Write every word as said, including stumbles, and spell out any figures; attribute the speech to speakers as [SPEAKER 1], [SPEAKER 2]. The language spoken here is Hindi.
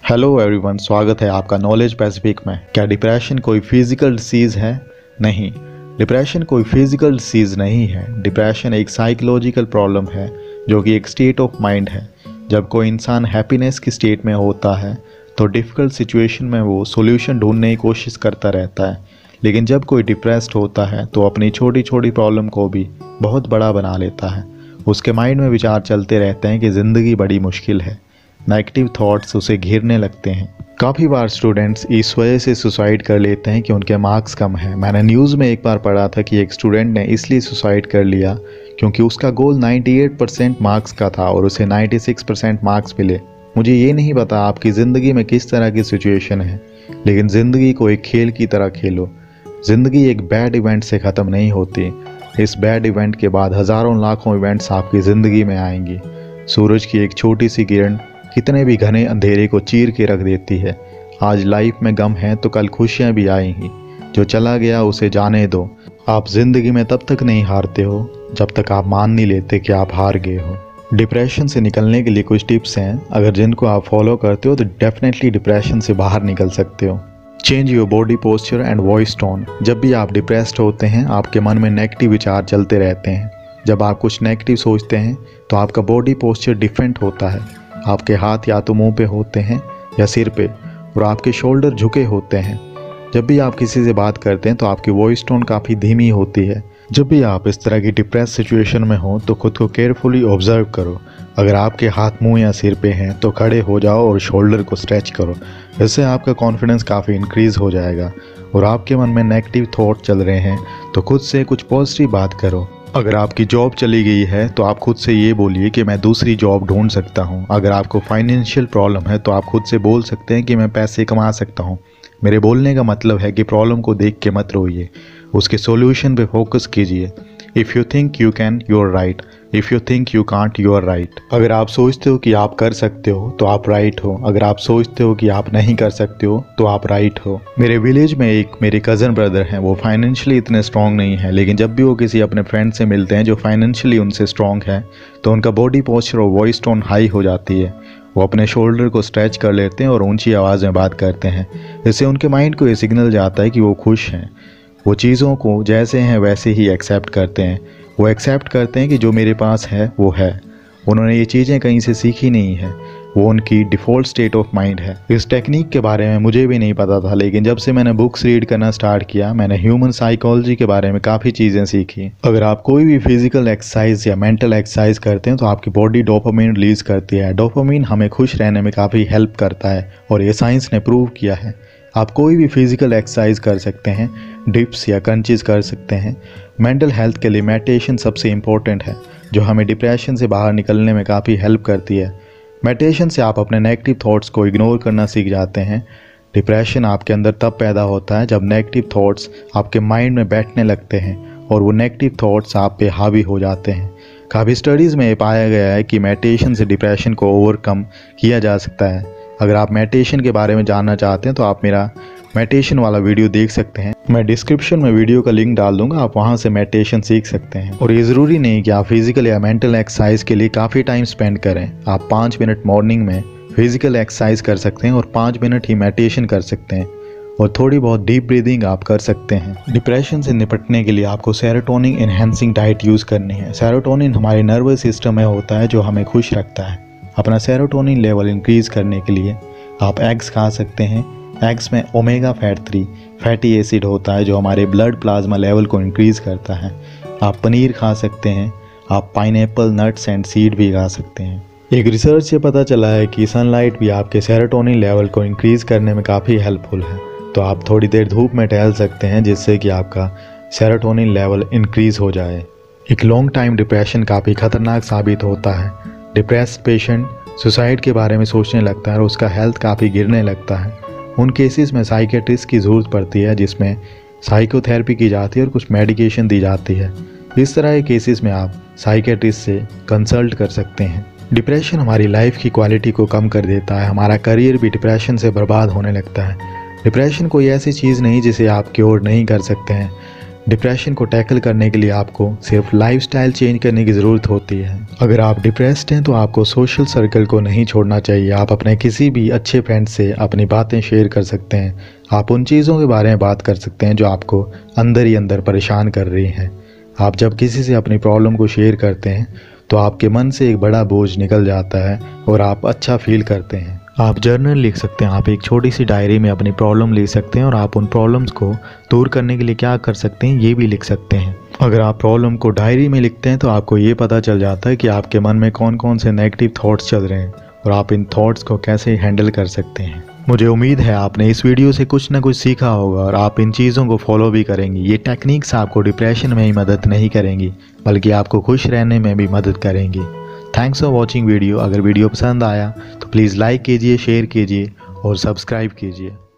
[SPEAKER 1] हेलो एवरीवन, स्वागत है आपका नॉलेज पैसिफिक में। क्या डिप्रेशन कोई फिजिकल डिसीज़ है? नहीं, डिप्रेशन कोई फिजिकल डिसीज़ नहीं है। डिप्रेशन एक साइकोलॉजिकल प्रॉब्लम है जो कि एक स्टेट ऑफ माइंड है। जब कोई इंसान हैप्पीनेस की स्टेट में होता है तो डिफ़िकल्ट सिचुएशन में वो सॉल्यूशन ढूंढने की कोशिश करता रहता है, लेकिन जब कोई डिप्रेस्ड होता है तो अपनी छोटी छोटी प्रॉब्लम को भी बहुत बड़ा बना लेता है। उसके माइंड में विचार चलते रहते हैं कि ज़िंदगी बड़ी मुश्किल है। नेगेटिव थॉट्स उसे घेरने लगते हैं। काफ़ी बार स्टूडेंट्स इस वजह से सुसाइड कर लेते हैं कि उनके मार्क्स कम हैं। मैंने न्यूज़ में एक बार पढ़ा था कि एक स्टूडेंट ने इसलिए सुसाइड कर लिया क्योंकि उसका गोल अट्ठानवे परसेंट मार्क्स का था और उसे छियानवे परसेंट मार्क्स मिले। मुझे ये नहीं पता आपकी ज़िंदगी में किस तरह की सिचुएशन है, लेकिन ज़िंदगी को एक खेल की तरह खेलो। ज़िंदगी एक बैड इवेंट से ख़त्म नहीं होती। इस बैड इवेंट के बाद हज़ारों लाखों इवेंट्स आपकी ज़िंदगी में आएंगी। सूरज की एक छोटी सी किरण कितने भी घने अंधेरे को चीर के रख देती है। आज लाइफ में गम है तो कल खुशियाँ भी आएंगी। जो चला गया उसे जाने दो। आप जिंदगी में तब तक नहीं हारते हो जब तक आप मान नहीं लेते कि आप हार गए हो। डिप्रेशन से निकलने के लिए कुछ टिप्स हैं, अगर जिनको आप फॉलो करते हो तो डेफिनेटली डिप्रेशन से बाहर निकल सकते हो। Change your body posture and voice tone. जब भी आप डिप्रेस्ड होते हैं आपके मन में नेगेटिव विचार चलते रहते हैं। जब आप कुछ नेगेटिव सोचते हैं तो आपका बॉडी पोस्चर डिफरेंट होता है। आपके हाथ या तो मुंह पे होते हैं या सिर पे, और आपके शोल्डर झुके होते हैं। जब भी आप किसी से बात करते हैं तो आपकी वॉइस टोन काफ़ी धीमी होती है। जब भी आप इस तरह की डिप्रेस सिचुएशन में हो तो खुद को केयरफुली ऑब्जर्व करो। अगर आपके हाथ मुंह या सिर पे हैं तो खड़े हो जाओ और शोल्डर को स्ट्रेच करो। इससे आपका कॉन्फिडेंस काफ़ी इंक्रीज हो जाएगा। और आपके मन में नेगेटिव थॉट चल रहे हैं तो खुद से कुछ पॉजिटिव बात करो। अगर आपकी जॉब चली गई है तो आप खुद से ये बोलिए कि मैं दूसरी जॉब ढूंढ सकता हूँ। अगर आपको फाइनेंशियल प्रॉब्लम है तो आप खुद से बोल सकते हैं कि मैं पैसे कमा सकता हूँ। मेरे बोलने का मतलब है कि प्रॉब्लम को देख के मत रोइए, उसके सॉल्यूशन पे फोकस कीजिए। If you think you can, you are right. If you think you can't, you are right. अगर आप सोचते हो कि आप कर सकते हो तो आप राइट हो। अगर आप सोचते हो कि आप नहीं कर सकते हो तो आप राइट हो। मेरे विलेज में एक मेरे कज़न ब्रदर हैं, वो फाइनेंशियली इतने स्ट्रॉन्ग नहीं है, लेकिन जब भी वो किसी अपने फ्रेंड से मिलते हैं जो फाइनेंशियली उनसे स्ट्रॉन्ग है तो उनका बॉडी पोस्चर और वॉइस टोन हाई हो जाती है। वो अपने शोल्डर को स्ट्रेच कर लेते हैं और ऊंची आवाज़ में बात करते हैं। इससे उनके माइंड को ये सिग्नल जाता है कि वो खुश हैं। वो चीज़ों को जैसे हैं वैसे ही एक्सेप्ट करते हैं। वो एक्सेप्ट करते हैं कि जो मेरे पास है वो है। उन्होंने ये चीज़ें कहीं से सीखी नहीं है, वो उनकी डिफ़ॉल्ट स्टेट ऑफ माइंड है। इस टेक्निक के बारे में मुझे भी नहीं पता था, लेकिन जब से मैंने बुक्स रीड करना स्टार्ट किया मैंने ह्यूमन साइकोलॉजी के बारे में काफ़ी चीज़ें सीखी। अगर आप कोई भी फिजिकल एक्सरसाइज या मेंटल एक्सरसाइज करते हैं तो आपकी बॉडी डोपामिन रिलीज़ करती है। डोपामिन हमें खुश रहने में काफ़ी हेल्प करता है और ये साइंस ने प्रूव किया है। आप कोई भी फिजिकल एक्सरसाइज कर सकते हैं, डिप्स या क्रंचेस कर सकते हैं। मेंटल हेल्थ के लिए मेडिटेशन सबसे इम्पोर्टेंट है, जो हमें डिप्रेशन से बाहर निकलने में काफ़ी हेल्प करती है। मेडिटेशन से आप अपने नेगेटिव थॉट्स को इग्नोर करना सीख जाते हैं। डिप्रेशन आपके अंदर तब पैदा होता है जब नेगेटिव थॉट्स आपके माइंड में बैठने लगते हैं और वो नेगेटिव थॉट्स आप पे हावी हो जाते हैं। काफ़ी स्टडीज़ में ये पाया गया है कि मेडिटेशन से डिप्रेशन को ओवरकम किया जा सकता है। अगर आप मेडिटेशन के बारे में जानना चाहते हैं तो आप मेरा मेडिटेशन वाला वीडियो देख सकते हैं। मैं डिस्क्रिप्शन में वीडियो का लिंक डाल दूंगा, आप वहां से मेडिटेशन सीख सकते हैं। और ये ज़रूरी नहीं कि आप फिजिकल या मेंटल एक्सरसाइज के लिए काफ़ी टाइम स्पेंड करें। आप पाँच मिनट मॉर्निंग में फिजिकल एक्सरसाइज कर सकते हैं और पाँच मिनट ही मेडिटेशन कर सकते हैं और थोड़ी बहुत डीप ब्रीदिंग आप कर सकते हैं। डिप्रेशन से निपटने के लिए आपको सेरोटोनिन एनहेंसिंग डाइट यूज़ करनी है। सेरोटोनिन हमारे नर्वस सिस्टम में होता है जो हमें खुश रखता है। अपना सेरोटोनिन लेवल इंक्रीज़ करने के लिए आप एग्स खा सकते हैं। एग्स में omega fat three fatty acid होता है जो हमारे ब्लड प्लाज्मा लेवल को इंक्रीज़ करता है। आप पनीर खा सकते हैं। आप पाइनएप्पल, नट्स एंड सीड भी खा सकते हैं। एक रिसर्च से पता चला है कि सनलाइट भी आपके सेरोटोनिन लेवल को इंक्रीज़ करने में काफ़ी हेल्पफुल है। तो आप थोड़ी देर धूप में टहल सकते हैं जिससे कि आपका सेरोटोनिन लेवल इंक्रीज़ हो जाए। एक लॉन्ग टाइम डिप्रेशन काफ़ी ख़तरनाक साबित होता है। डिप्रेस्ड पेशेंट सुसाइड के बारे में सोचने लगता है और उसका हेल्थ काफ़ी गिरने लगता है। उन केसेस में साइकेट्रिस्ट की ज़रूरत पड़ती है जिसमें साइकोथेरेपी की जाती है और कुछ मेडिकेशन दी जाती है। इस तरह के केसेस में आप साइकेट्रिस्ट से कंसल्ट कर सकते हैं। डिप्रेशन हमारी लाइफ की क्वालिटी को कम कर देता है। हमारा करियर भी डिप्रेशन से बर्बाद होने लगता है। डिप्रेशन कोई ऐसी चीज़ नहीं जिसे आप क्योर नहीं कर सकते हैं। डिप्रेशन को टैकल करने के लिए आपको सिर्फ लाइफस्टाइल चेंज करने की ज़रूरत होती है। अगर आप डिप्रेस्ड हैं तो आपको सोशल सर्कल को नहीं छोड़ना चाहिए। आप अपने किसी भी अच्छे फ्रेंड से अपनी बातें शेयर कर सकते हैं। आप उन चीज़ों के बारे में बात कर सकते हैं जो आपको अंदर ही अंदर परेशान कर रही हैं। आप जब किसी से अपनी प्रॉब्लम को शेयर करते हैं तो आपके मन से एक बड़ा बोझ निकल जाता है और आप अच्छा फील करते हैं। आप जर्नल लिख सकते हैं, आप एक छोटी सी डायरी में अपनी प्रॉब्लम लिख सकते हैं और आप उन प्रॉब्लम्स को दूर करने के लिए क्या कर सकते हैं ये भी लिख सकते हैं। अगर आप प्रॉब्लम को डायरी में लिखते हैं तो आपको ये पता चल जाता है कि आपके मन में कौन कौन से नेगेटिव थॉट्स चल रहे हैं और आप इन थॉट्स को कैसे हैंडल कर सकते हैं। मुझे उम्मीद है आपने इस वीडियो से कुछ ना कुछ सीखा होगा और आप इन चीज़ों को फॉलो भी करेंगी। ये टेक्निक्स आपको डिप्रेशन में ही मदद नहीं करेंगी बल्कि आपको खुश रहने में भी मदद करेंगी। Thanks for watching video. अगर वीडियो पसंद आया तो प्लीज़ लाइक कीजिए, शेयर कीजिए और सब्सक्राइब कीजिए।